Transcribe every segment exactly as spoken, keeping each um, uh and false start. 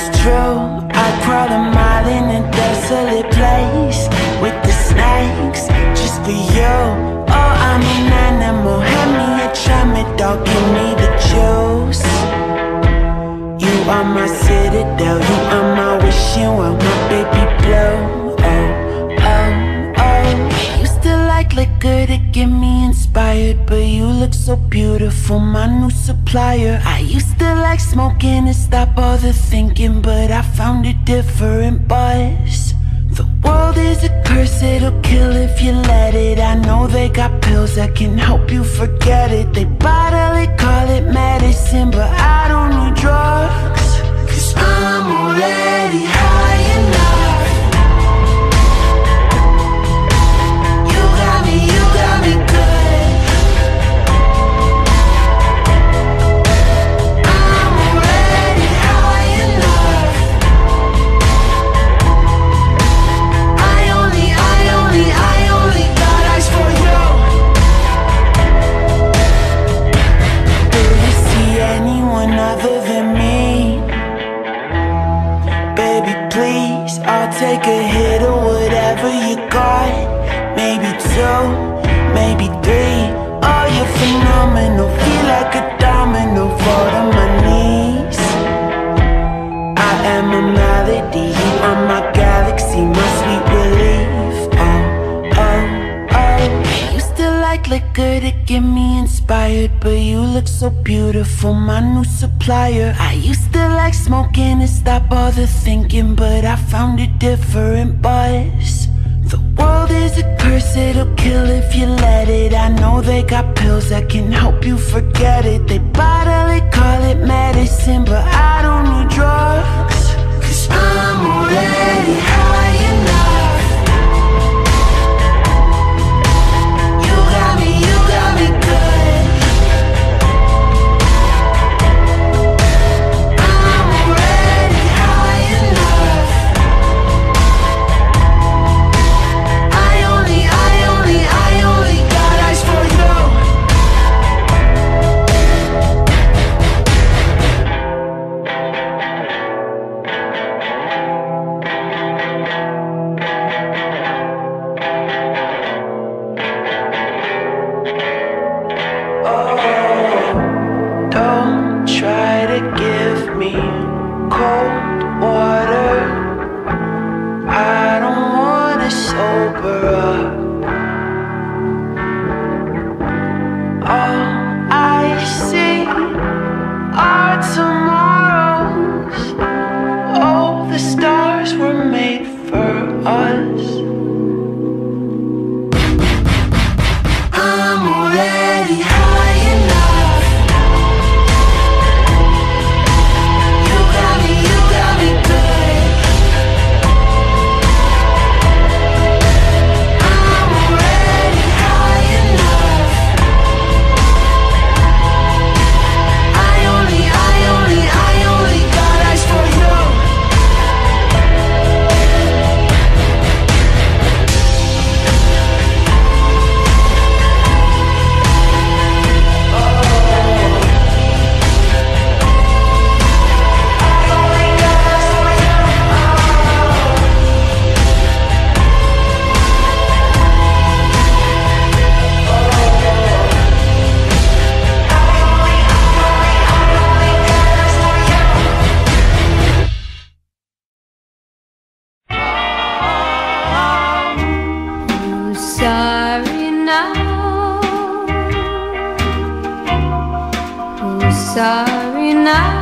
it's true. I crawl a mile in a desolate place with the snakes, just for you. Oh, I'm an animal, hand me a chime, dog, give me the juice. You are my citadel, you are my wishing well, my baby blue. Oh, oh, oh. Used to like liquor to get me inspired, but you look so beautiful, my new supplier. I used to like smoking to stop all the thinking, but I found a different buzz. The world is a curse, it'll kill if you let it. I know they got pills that can help you forget it. They bodily call it medicine, but I don't need drugs, 'cause I'm already high enough. You got me, you got me good. I'm already high enough. I only, I only, I only got eyes for you. Do you see anyone other than me? Baby, please, I'll take a hit of whatever you got. Maybe two, maybe three. Oh, you're phenomenal, feel like a domino, fall to my knees. I am a melody, you are my galaxy, my sweet relief. Oh, oh, oh. Used to like liquor to get me inspired, but you look so beautiful, my new supplier. I used to like smoking to stop all the thinking, but I found a different buzz. The world is a curse, it'll kill if you let it. I know they got pills that can help you forget it. They bodily call it medicine, but I don't need drugs, 'cause I'm already high enough. You got me, you got me good. I'm already high enough. I only, I only, I only got eyes for you. Don't try to give me cold water, I don't wanna sober up. All I see are tomorrows. Oh, the stars were made for us. I'm already high enough. You got me, you got me good. I'm already high enough. I only, I only, I only got eyes for you. Who's sorry now? Who's sorry now?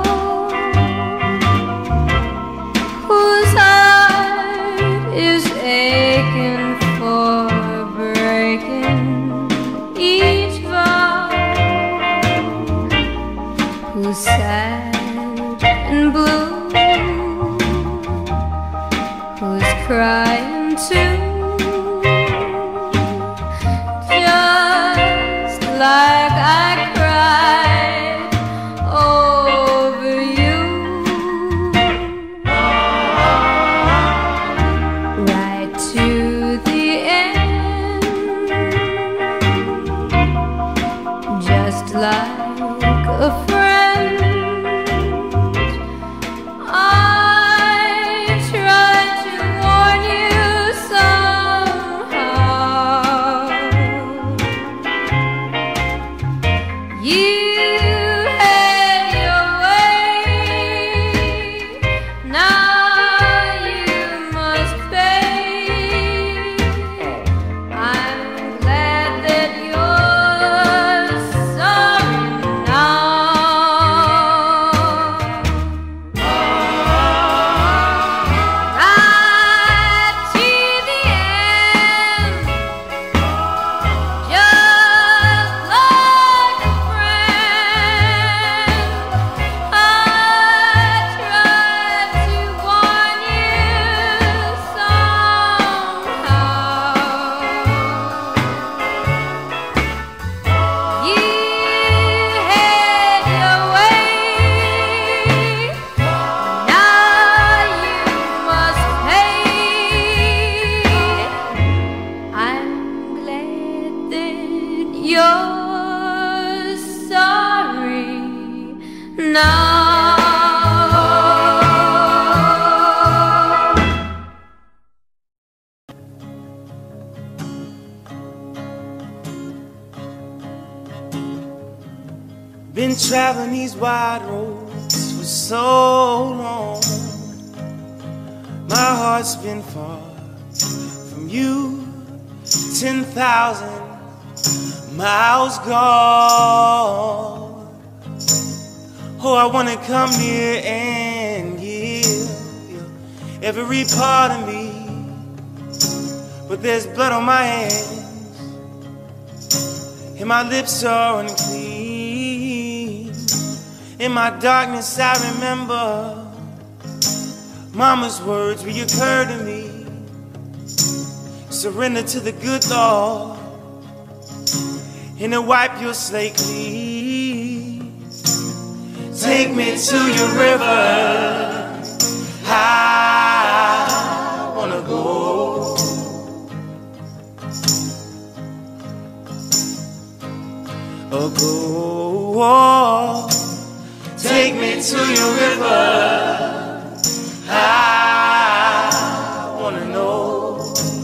Whose heart is aching for breaking each vow? Who's sad and blue? Who's crying too? Just like I cried over you, right to the end, just like a friend. traveling these wide roads for so long. My heart's been far from you, ten thousand miles gone. Oh, I wanna come near and give you every part of me, but there's blood on my hands and my lips are unclean. In my darkness I remember Mama's words reoccur to me. Surrender to the good Lord and He'll wipe your slate clean. Take me to your river, I wanna go. Oh, go. Take me to your river, I wanna know.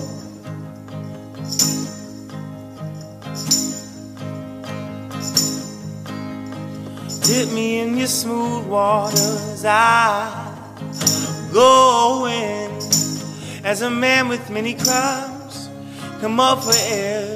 Dip me in your smooth waters, I go in. As a man with many crimes, come up for air.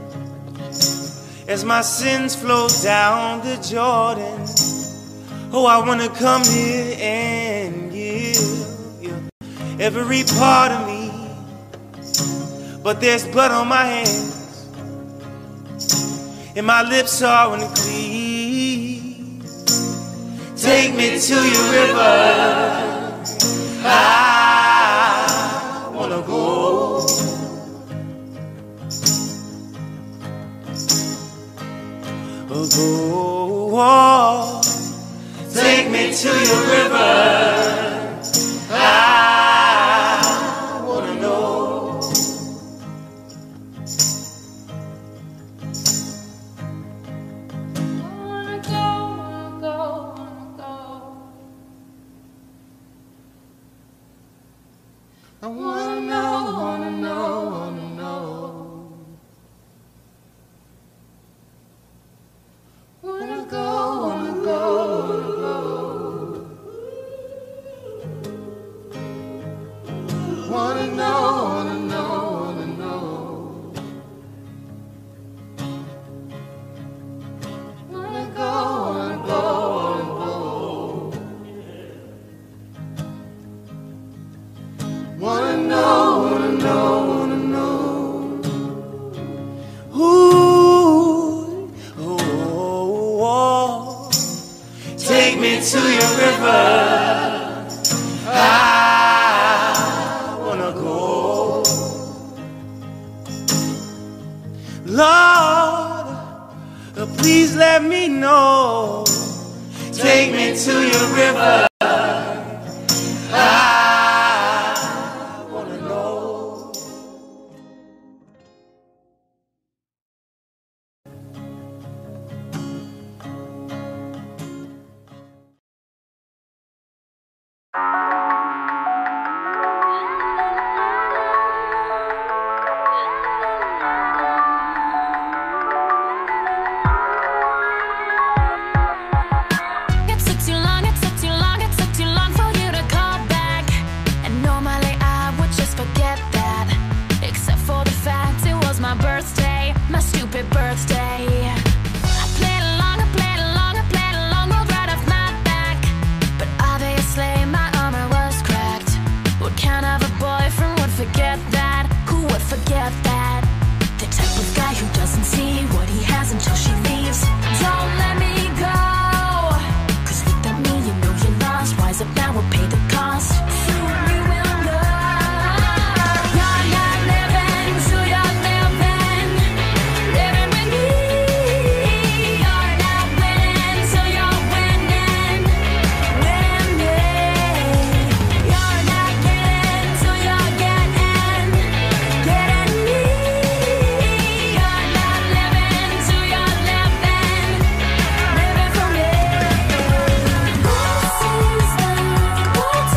As my sins flow down the Jordan, oh, I wanna come here and give you every part of me, but there's blood on my hands and my lips are unclean. Take me to your river, I wanna go. Oh, go. Take me to your river, I wanna know. Wanna go, wanna go, wanna go. I wanna know, wanna know, wanna know. Wanna go, wanna go, wanna go. Wanna know, wanna know, wanna know. Wanna go, wanna go, wanna go. Wanna know, wanna know, wanna know. Ooh, oh, oh, oh. Take me to your river, I wanna go. Lord, uh, please let me know. Take me to your river, I wanna know. It took too long, it took too long, it took too long for you to call back. And normally I would just forget that, except for the fact it was my birthday, my stupid birthday. I played along, I played along, I played along, rolled right off my back. But obviously my armor was cracked. What kind of a boyfriend would forget that? Who would forget that? The type of guy who doesn't see what he has until she leaves. Don't let me go, 'cause without me you know you're lost. Rise up now, we'll pay the cost. Soon you will know you're not living, so you're living, living with me. You're not winning, so you're winning, winning me. You're not getting, so you're getting, getting me. You're not living, so you're living, living for me. This is the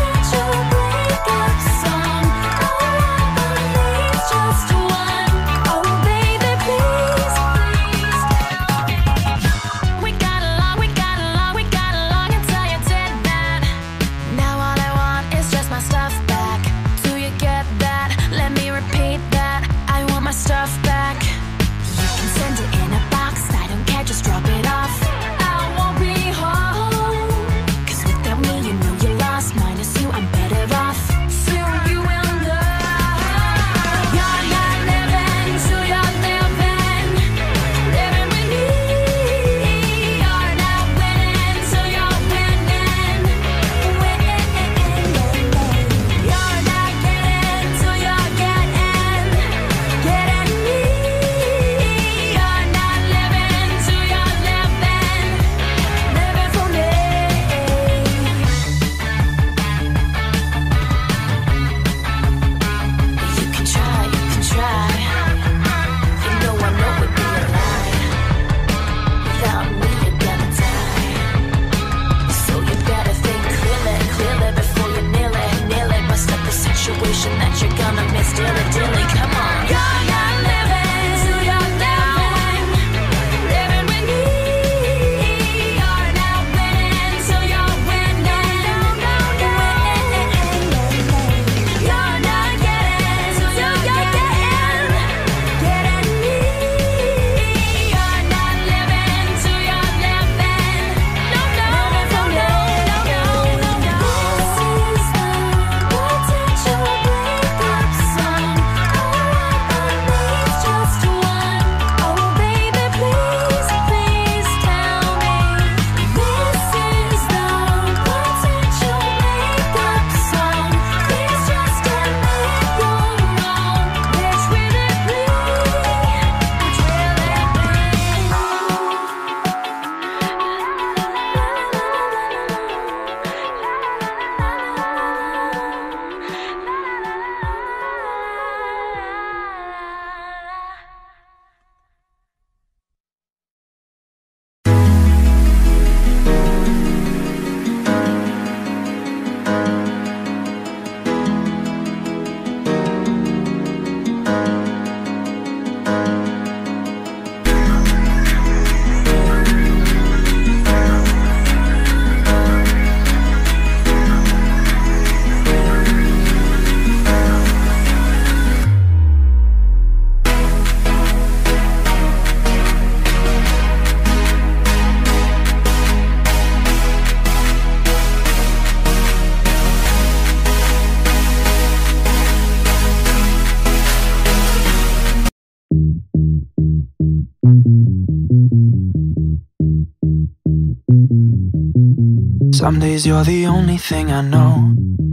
Some days you're the only thing I know,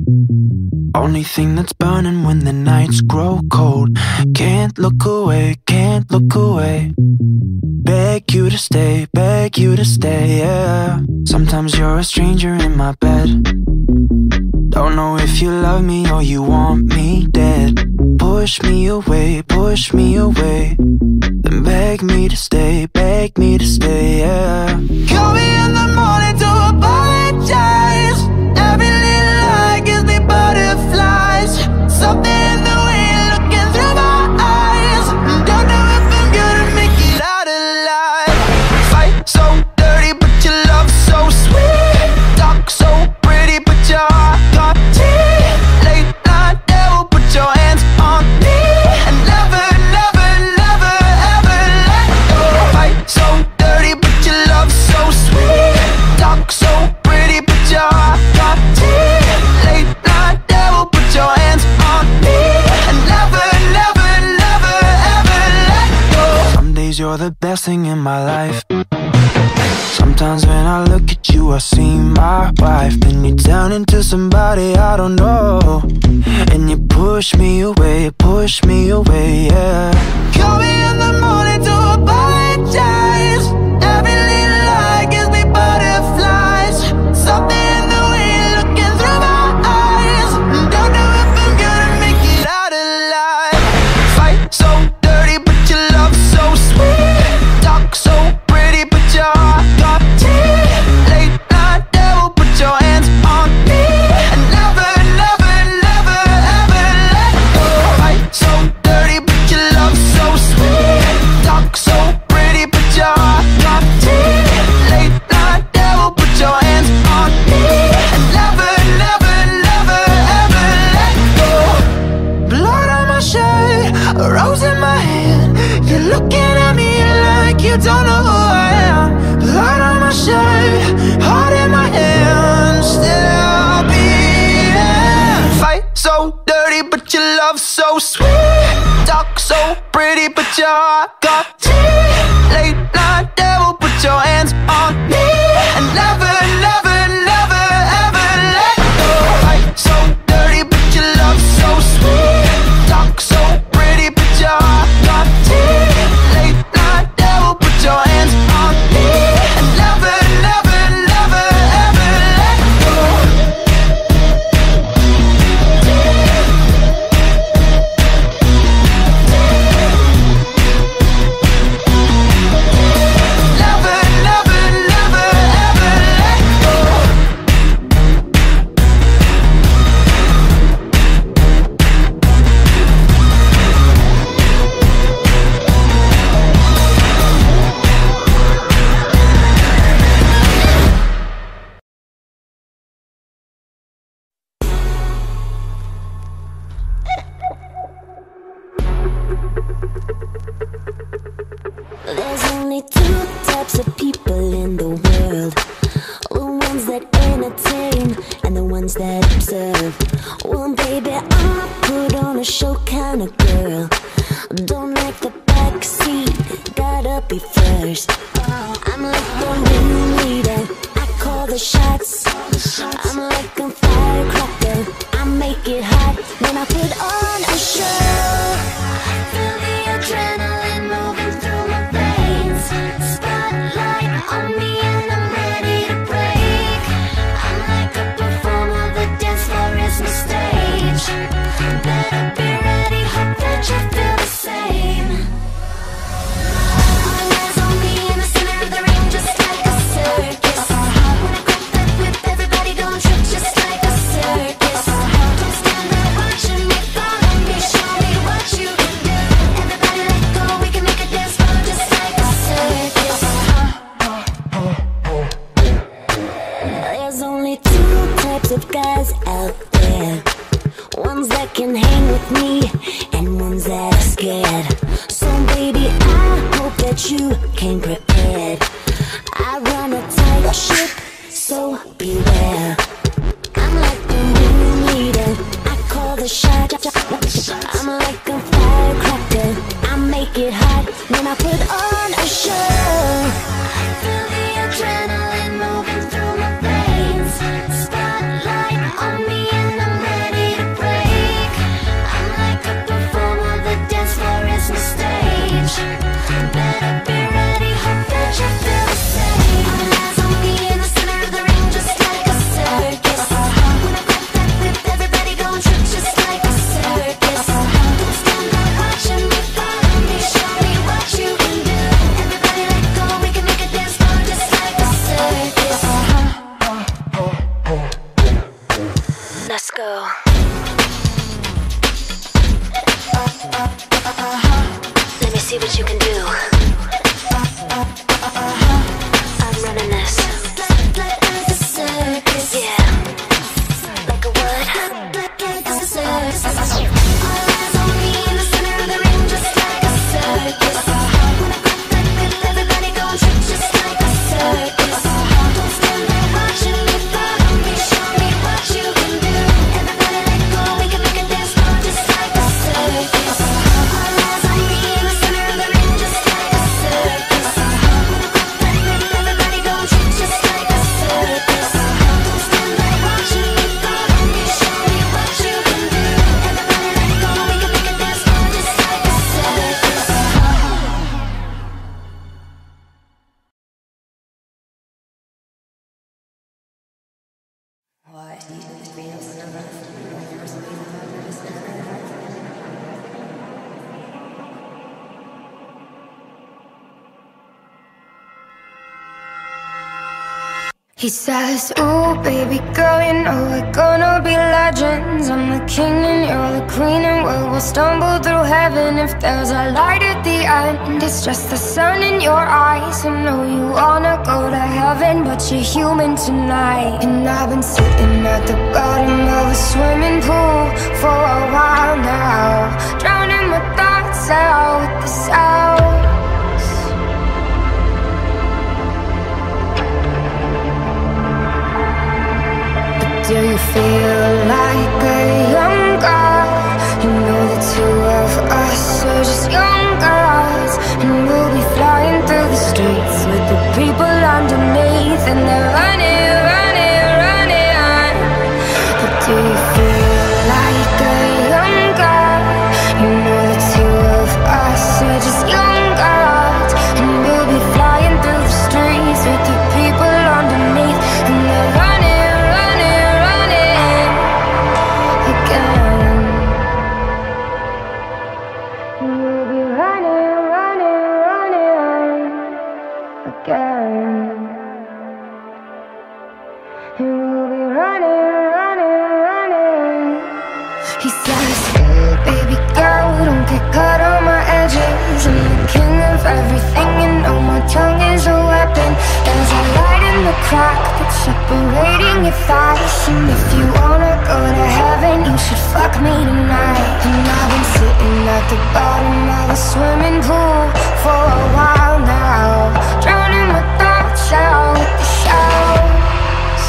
only thing that's burning when the nights grow cold. Can't look away, can't look away. Beg you to stay, beg you to stay, yeah. Sometimes you're a stranger in my bed. Don't know if you love me or you want me dead. Push me away, push me away, then beg me to stay, beg me to stay, yeah. Call me in the morning to apologize. Every little lie gives me butterflies. Something in the way you're looking through my eyes. Don't know if I'm gonna make it out alive. Fight so dirty but your love so sweet. Talk so pretty but your heart got teeth. Late night devil, put your hands on me and never, never, never, ever let go. Fight so dirty but your love so sweet. Talk so pretty but your heart got teeth. Late night devil, put your hands on me and never, never, never, ever let go. Some days you're the best thing in my life. Sometimes when I look at you I see my wife. Then you turn into somebody I don't know, and you push me away, push me away, yeah. Call me in the morning to apologize. Every little lie gives me butterflies. Something in the way you're looking through my eyes. Don't know if I'm gonna make it out alive. Fight so dirty but your love so sweet. Talk so pretty but your heart got teeth. Late night devil, put your hands on me and never, never, never, ever let go. Fight so dirty but your love so sweet. Talk so pretty but your heart got teeth. Late night devil, put your hands on me and never, never, never, ever let go. Blood on my shirt, a rose in my hand. You're looking at me like you don't know who I am. Blood on my shirt, heart in my hand, still beating. Fight so dirty but your love so sweet. Talk so pretty but your heart got teeth. Late night devil, put your hands on me and never, never, never, ever let go. Fight so dirty but your love so sweet. Talk so pretty but your heart got teeth. Late night devil, put your hands on me and never, never, never, ever let go. Never, never, never, ever let go. There's only two types of people in the world: the ones that entertain and the ones that observe. Well, baby, I'm a put on a show kind of girl. Don't like the backseat, gotta be first. I'm like the ringleader, I call the shots. I'm like a firecracker, I make it hot when I put on a show. Feel the adrenaline moving through my veins. Spotlight on me and I'm ready to break. I'm like a performer, the dance floor is my stage. Better be ready, hope that you feel the same. All eyes on me in the center of the ring, just like a circus. When I grab that whip, everybody gon' trip, just like a circus. Don't stand there watching me, follow me, show me what you can do. Everybody let go, we can make a dance floor just like a circus. There's only two types of guys out there: ones that can hang with me and ones that are scared. So baby, I hope that you came prepared. I run a tight ship, so beware. I'm like the ringleader, I call the shot. I'm like a firecracker, I make it hot when I put on a show. Feel the adrenaline moving through my veins. Let's go. Let me see what you can do. I'm running this. Yeah. Like a what? It's a circus. All eyes on me in the center of the ring, just like a circus. When I pop that pill, everybody gon' trip just like a circus. Don't stand there watching me, follow me, show me what you can do. Everybody let go, we can make a dance floor just like a circus. All eyes on me in the center of the ring, just like a circus. When I pop that pill, everybody gon' trip just like a circus. Don't stand there watching me, follow me, show me what you can do. Everybody let go, we can make a dance floor just like a circus. He says, ooh, baby girl, you know we're gonna be legends. I'm the king and you're the queen, and we will stumble through heaven. If there's a light at the end, it's just the sun in your eyes. I know you wanna go to heaven, but you're human tonight. And I've been sitting at the bottom of a swimming pool for a while now, drowning my thoughts out with the sounds. Do you feel like a young girl? You know the two of us are just young girls, and we'll be flying through the streets with the people underneath, and they're running, running, running. But do you feel like a young girl? You know the two of us are just young girls, and we'll be flying through the streets with the people underneath, and they're running. Crack that's separating your thighs, and if you wanna go to heaven, you should fuck me tonight. And I've been sitting at the bottom of a swimming pool for a while now, drowning my thoughts out with the shouts.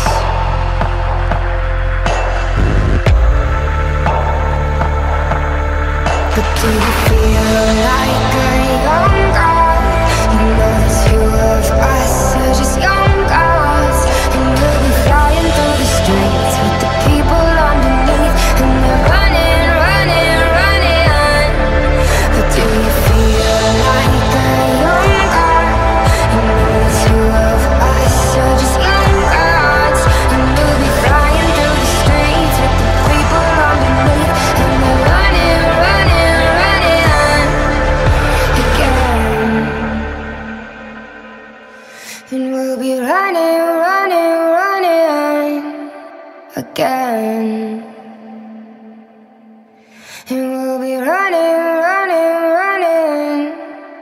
But do you feel like a young girl? You know the two of us are just young girls, and we'll be flying through the streets with the people underneath, and they're running, running, running. But do you feel like a young girl? You know the two of us are just young girls, and we'll be flying through the streets with the people underneath, and they're running, running, running again. And we'll be running, running, running again. And we'll be running, running, running.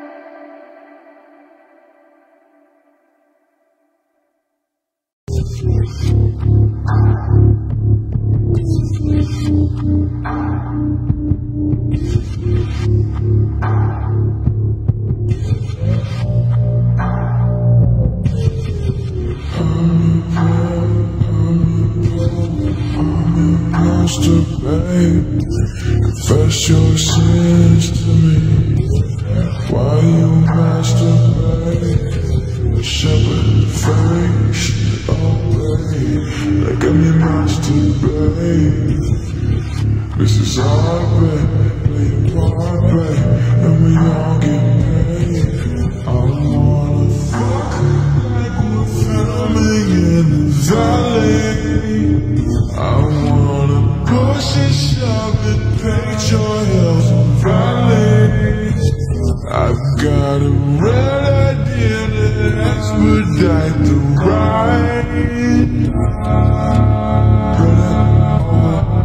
Masturbate, confess your sins to me. Why you masturbate? The shepherd face obey. Let me masturbate. This is our bed, play our bed, and we all get paid. I wanna fuck like we're filming in the valley. I wanna push and shove it, paint your hills and valleys. I've got a red idea to expedite the ride. Put it over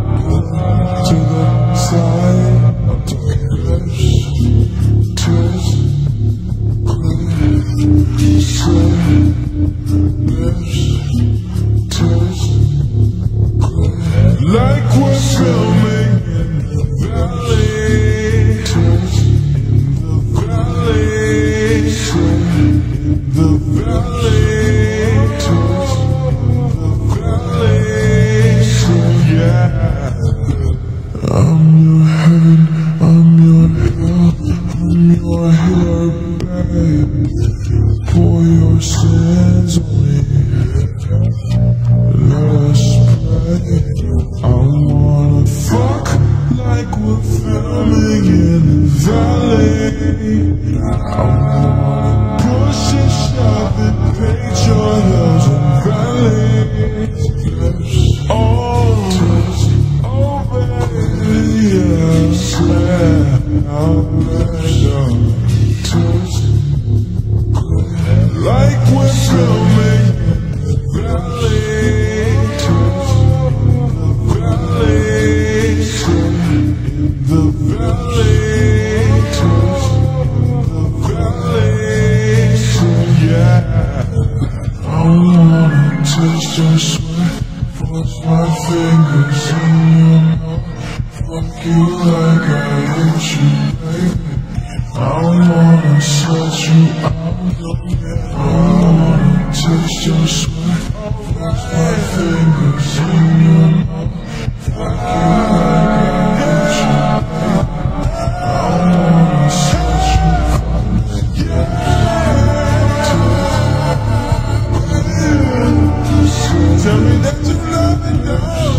like we're filming in the valley, in the valley, in the valley, yeah. I'm your heaven, I'm your hell, I'm your hero, babe. Pour your sins on me, let us pray. I wanna fuck like we're filming in the valley. I wanna push and shove and paint your hills and valleys. Oh, oh baby, yes, yeah, oh baby. Like we're filming in the valley, in the valley, the valley, yeah. I wanna taste your sweat, put my fingers in your mouth, fuck you like I hate you, baby. I wanna set you out. I wanna taste your sweat, put my fingers in your mouth, fuck you like I hate you, baby. I wanna set you out. Tell me that you love me now.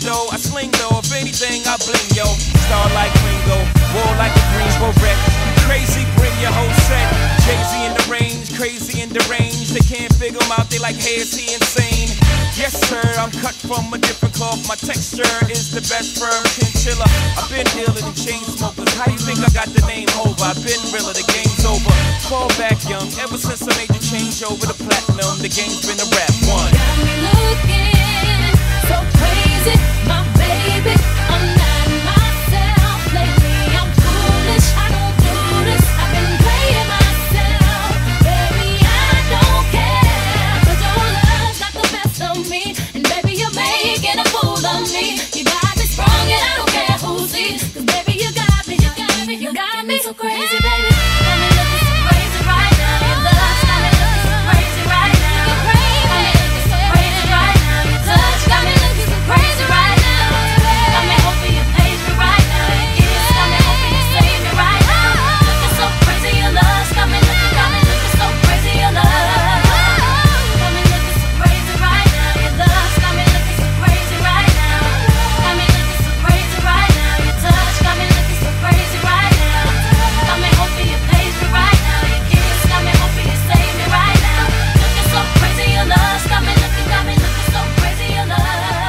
Sling though, if anything, I bling yo. Star like Ringo, war like a Greensboro wreck. crazy, bring your whole set. Jay-Z in the range, crazy in the range. They can't figure him out, they like, hey, is he insane? Yes, sir, I'm cut from a different cloth. My texture is the best firm chinchilla. I've been dealer than chain smokers. How you think I got the name over? I've been realer, the game's over. Fall back young, ever since I made the change over to platinum, the game's been a rap one. Got me looking so crazy, my baby. I'm not myself lately. I'm foolish, I don't do this. I've been playing myself, baby. I don't care, 'cause your love's not the best of me, and baby, you're making a fool of me. You got me sprung, and I don't care who sees, 'cause baby, you got me, you got me, you got me so crazy, baby. Got me looking so crazy right now. Your love's got me looking so crazy right now. You're crazy, got me looking so crazy right now. Your touch got me looking so crazy right now. Got me hoping you page me right now. Your kiss got me hoping you save me right now. Looking so crazy, your love's got me looking, got me looking so crazy, your love. Got me looking so crazy right now. Your love's got me looking so crazy right now. Got me looking so crazy right now. Your touch got me looking so crazy right now. Got me hoping you page me right now. Your kiss got me hoping you save me right now. Looking so crazy, your love's got me looking, got me looking so crazy, your love.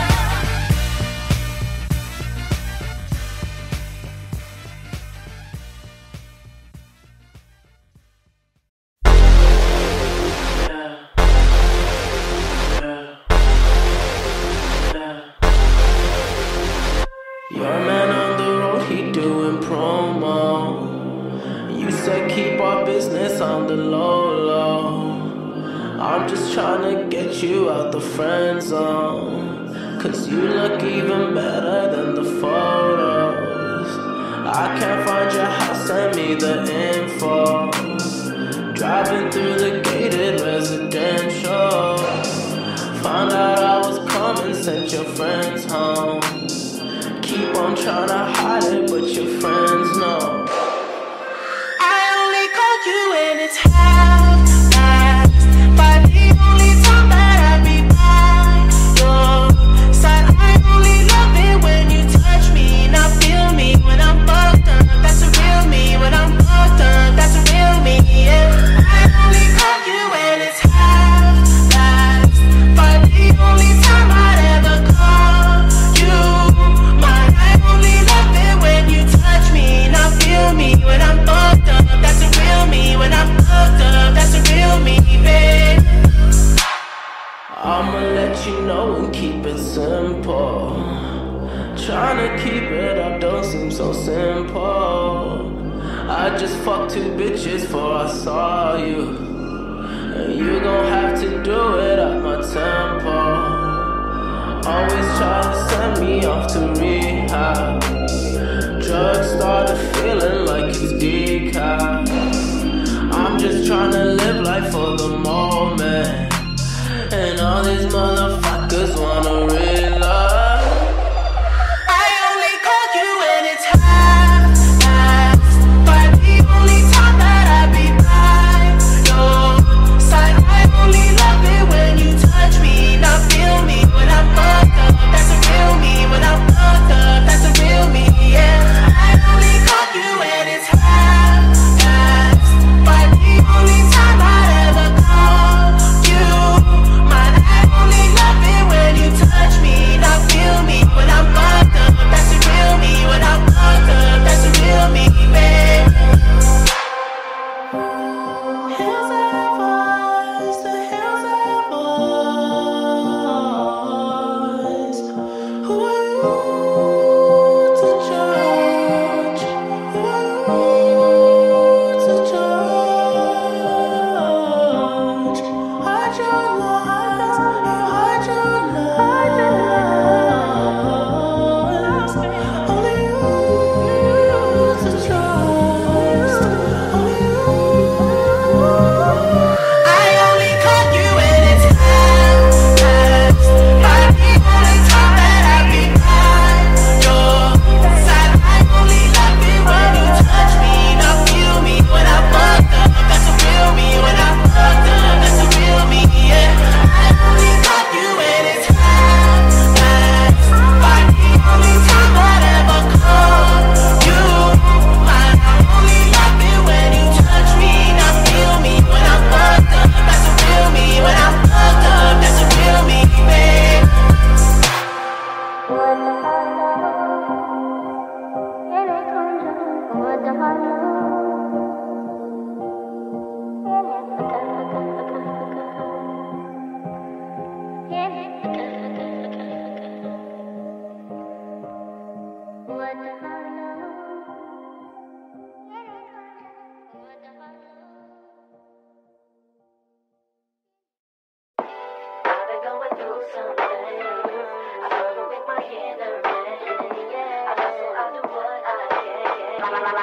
Your man on the road, he doing promo. You said keep our business on the low, low. I'm just trying to get you out the friend zone, 'cause you look even better than the photos. I can't find your house, send me the info. Driving through the gated residential, found out I was coming, sent your friends home. Keep on trying to hide it, but your friends know. I only call you when it's half-past, but the only time that I be by your side. I only love it when you touch me, now feel me when I'm fucked up. That's a real me when I'm fucked up. That's a real me, yeah. I only call you when it's half-past, but the only time I'd ever call you. I only love it when you touch me, now feel me when I'm fucked up. That's a real me when I'm fucked up. That's a real me, babe. I'ma let you know and keep it simple. Trying to keep it up don't seem so simple. I just fucked two bitches before I saw you, and you gon' have to do it at my tempo. Always try to send me off to rehab. Drugs started feeling like it's decaf. I'm just trying to live life for the moment, and all these motherfuckers wanna realize. I only call you when it's half-past, but the only time that I be by your side. I only love it when you touch me, now feel me when I'm fucked up. That's a real me when I'm fucked up. That's a real me, yeah. I only call you when it's half-past, but the only time I'd ever call you mine. I only love it when you touch me.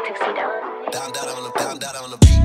tuxedo. Down, down on the, down, down on the beat.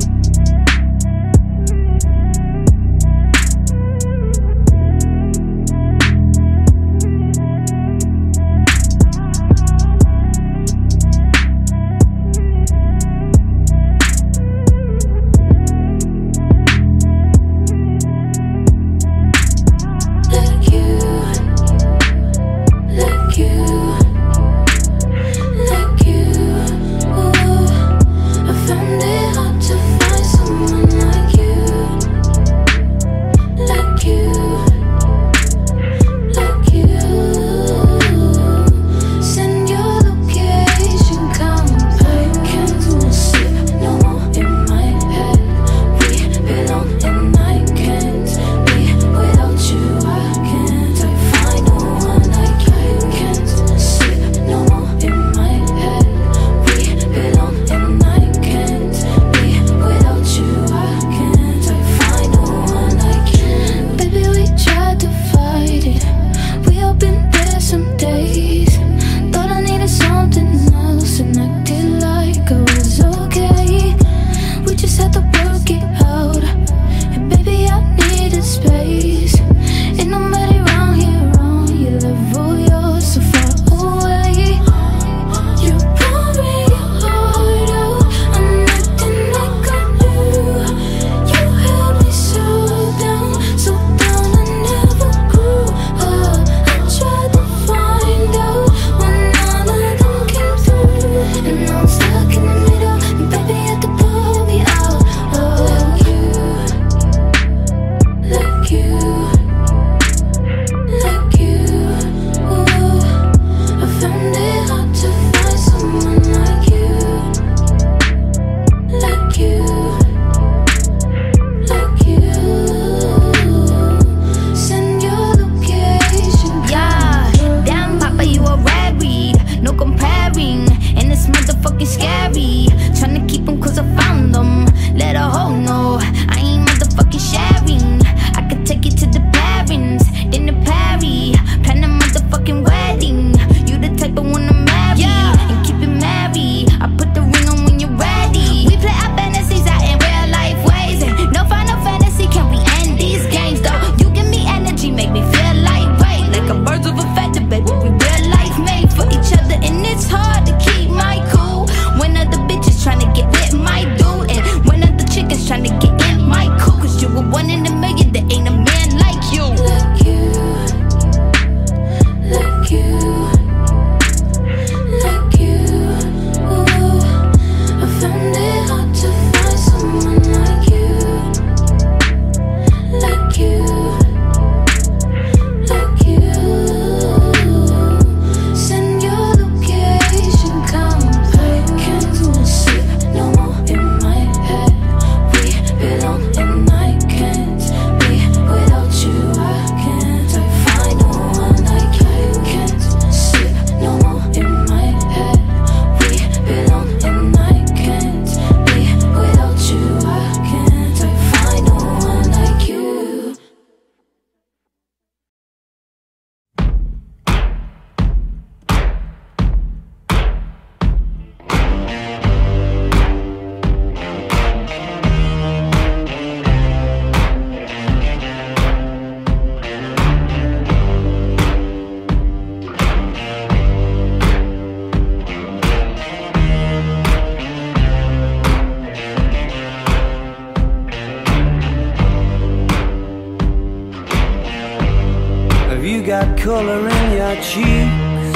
Got color in your cheeks.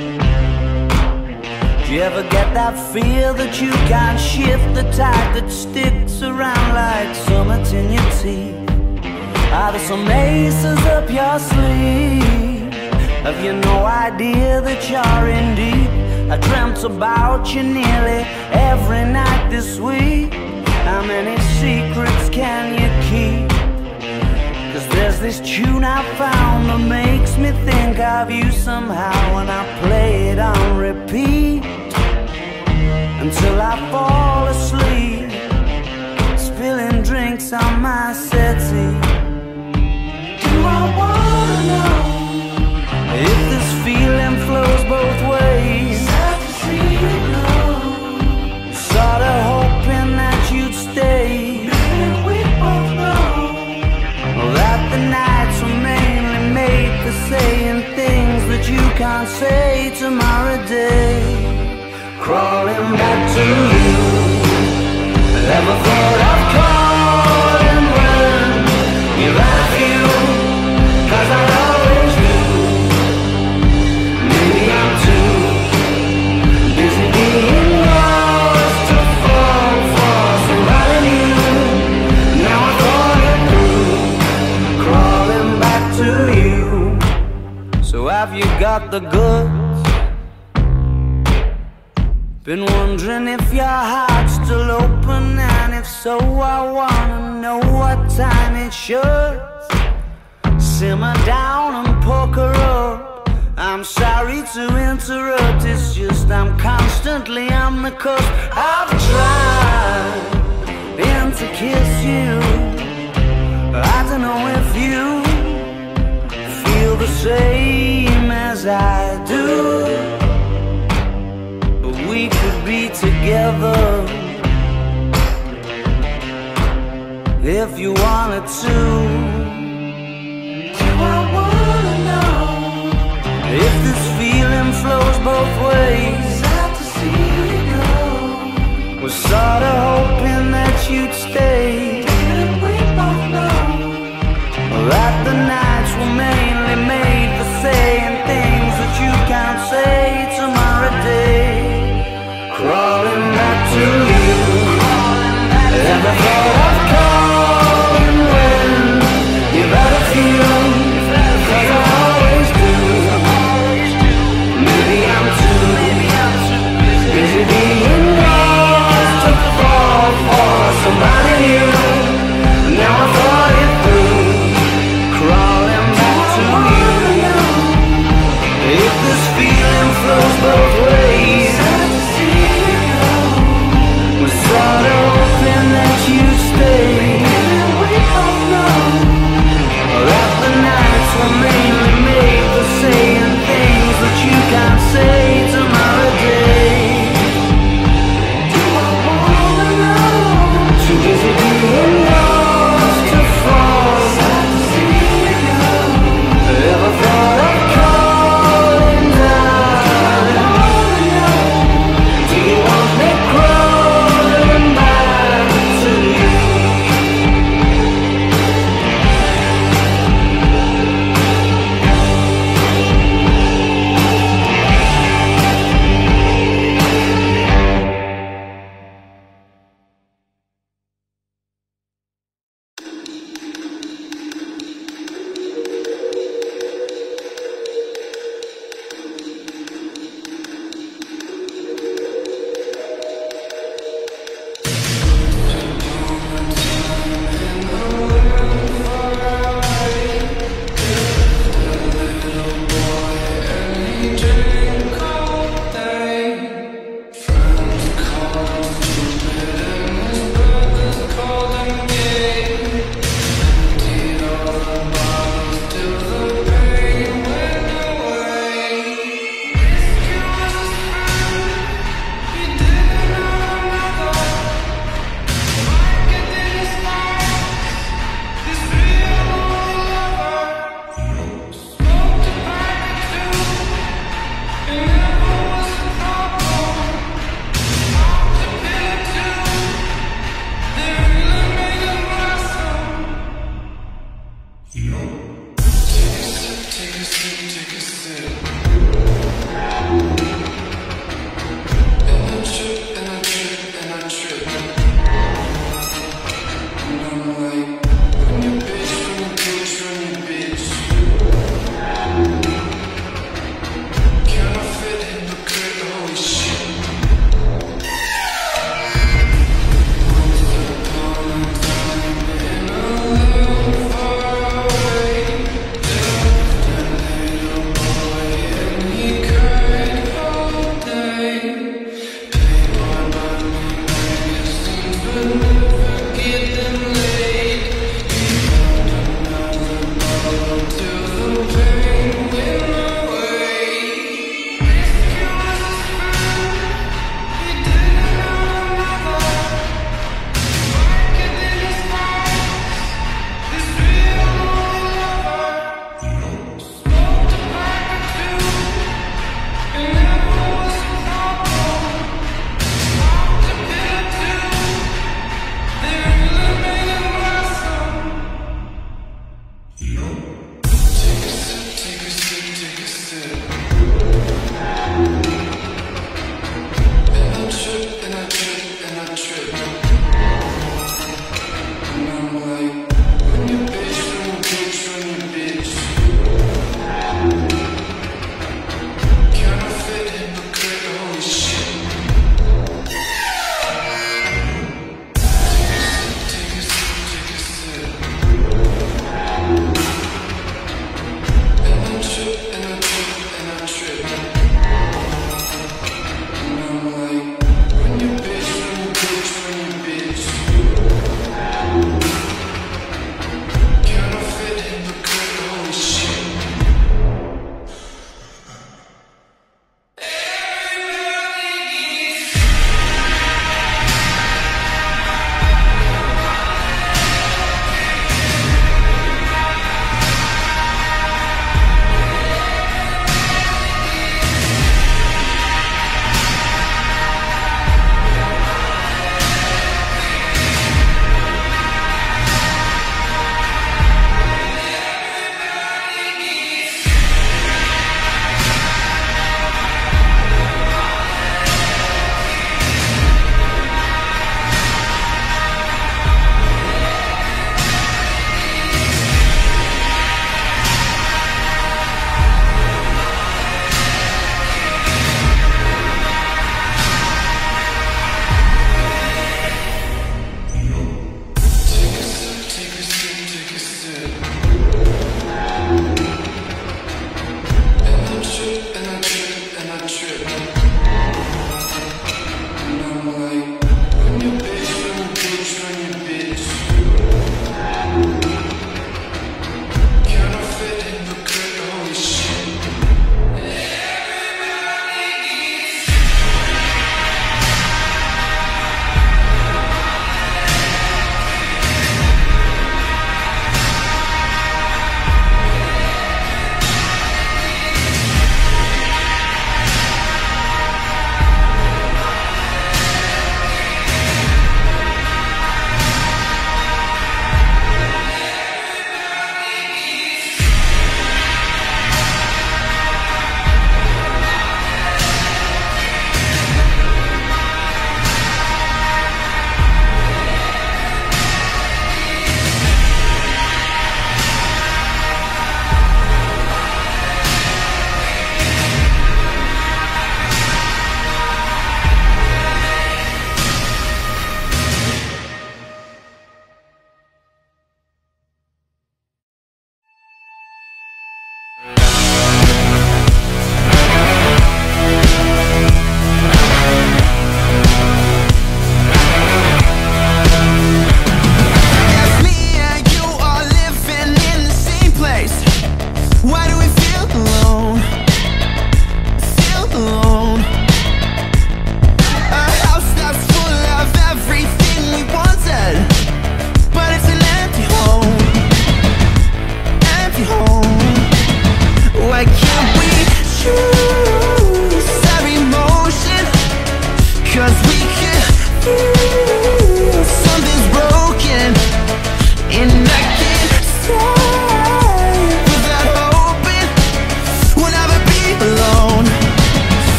Do you ever get that feel that you can't shift, the tide that sticks around like summits in your teeth? Are there some aces up your sleeve? Have you no idea that you're in deep? I dreamt about you nearly every night this week. How many secrets can you keep? Cause there's this tune I found that makes me think of you somehow, and I play it on repeat until I fall asleep, spilling drinks on my settee. Do I wanna know if this feeling flows both ways? Sad to see you go. can't say tomorrow day. Crawling back to you. Never thought of calling when you're out of you, 'cause I always do. Maybe I'm too busy being lost to fall for somebody new. Now I thought it through, crawling back to you. So have you got the goods? Been wondering if your heart's still open, and if so, I wanna know what time it should. Simmer down and poker up. I'm sorry to interrupt, it's just I'm constantly on the cusp. I've tried been to kiss you. I don't know if you feel the same as I do. We could be together if you wanted to. Do I wanna know if this feeling flows both ways? Sad to see you go. Was sorta hoping that you'd stay. Didn't we both know that the nights were mainly made for saying things that you can't say tomorrow day? Crawling back to you. Never thought of calling when you've had a few, 'cause I always do. Maybe I'm too busy being lost to fall for somebody new. Now I thought it through, crawling back to you. If this feeling flows both ways, sorta hoping that you'd stay. We both know that the nights were mainly made for saying things that you can't say tomorrow day. Do I wanna know? Too busy being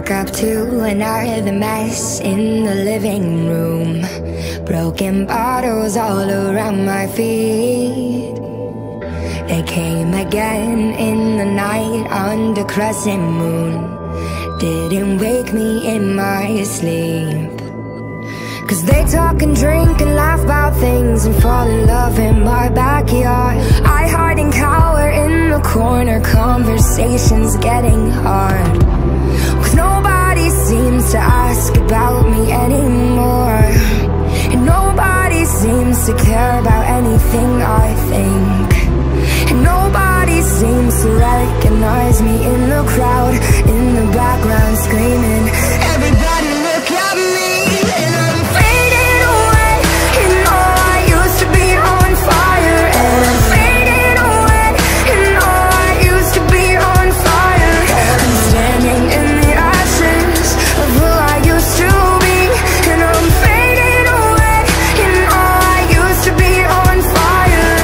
woke up to another mess in the living room. Broken bottles all around my feet. They came again in the night under crescent moon. Didn't wake me in my sleep. Cause they talk and drink and laugh about things and fall in love in my backyard. I hide and cower in the corner, conversations getting hard. Cause nobody seems to ask about me anymore. And nobody seems to care about anything I think. And nobody seems to recognize me in the crowd, in the background screaming, everybody look at me. And I'm fading away, and all I used to be on fire. And I'm fading away, and all I used to be on fire. I'm standing in the ashes of who I used to be. And I'm fading away, and all I used to be on fire.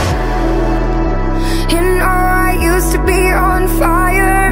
And all I used to be on fire.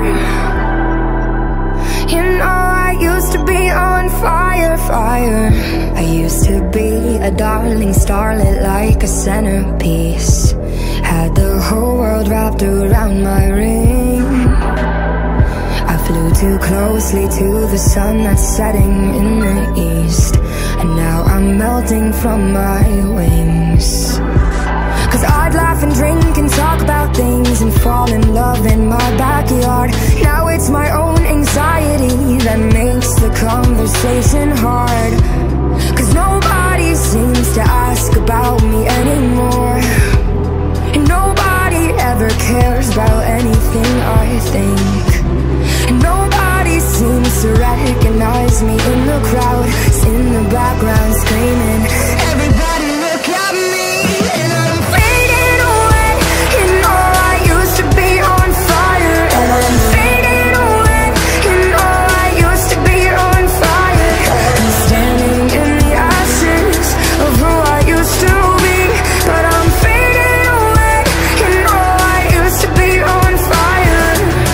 And all I used to be on fire, fire. I used to be a darling starlet, like a centerpiece. Had the whole world wrapped around my ring. I flew too closely to the sun that's setting in the east. And now I'm melting from my wings. Cause I'd laugh and drink and talk about things and fall in love in my backyard. Now it's my own anxiety that makes the conversation hard. Cause nobody seems to ask about me anymore. And nobody ever cares about anything I think. And nobody seems to recognize me in the crowd, in the background screaming, everybody look at me. And I'm fading away, and all I used to be on fire. And I'm fading away, and all I used to be on fire. I'm standing in the ashes of who I used to be. But I'm fading away, and all I used to be on fire.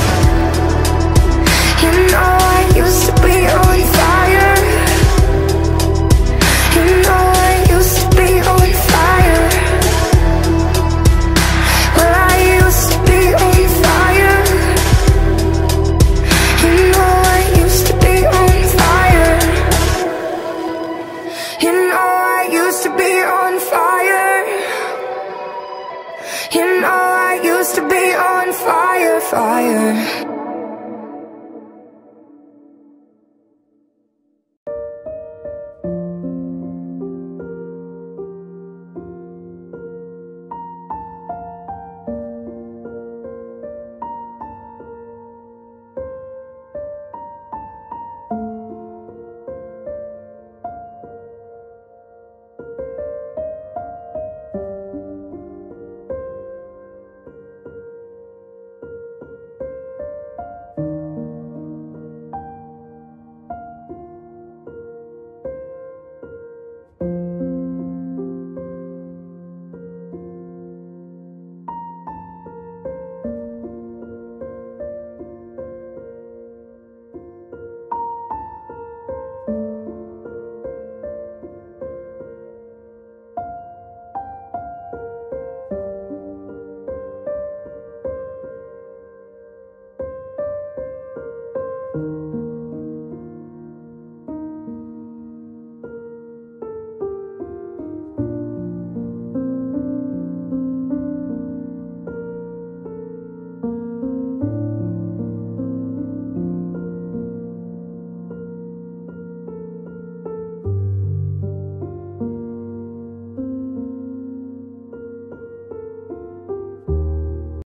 And all I used to be on fire. And all I used to be on fire. Well, I used to be on fire. And all I used to be on fire. And all I used to be on fire. And all I used to be on fire, fire.